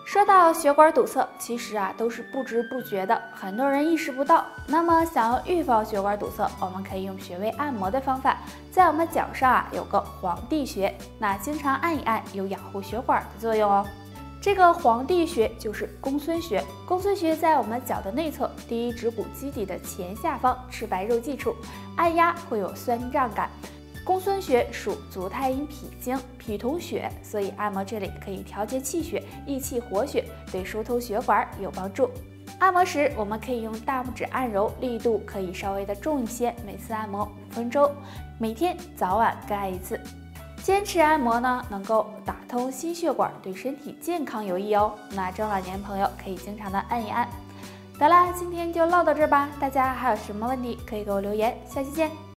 说到血管堵塞，其实都是不知不觉的，很多人意识不到。那么想要预防血管堵塞，我们可以用穴位按摩的方法，在我们脚上有个皇帝穴，那经常按一按有养护血管的作用哦。这个皇帝穴就是公孙穴，公孙穴在我们脚的内侧，第一指骨基底的前下方赤白肉际处，按压会有酸胀感。公孙穴属足太阴脾经，脾同血，所以按摩这里可以调节气血，益气活血，对疏通血管有帮助。按摩时，我们可以用大拇指按揉，力度可以稍微的重一些，每次按摩5分钟，每天早晚各按1次。坚持按摩呢，能够打通心血管，对身体健康有益哦。那中老年朋友可以经常的按一按。得啦，今天就唠到这儿吧，大家还有什么问题可以给我留言，下期见。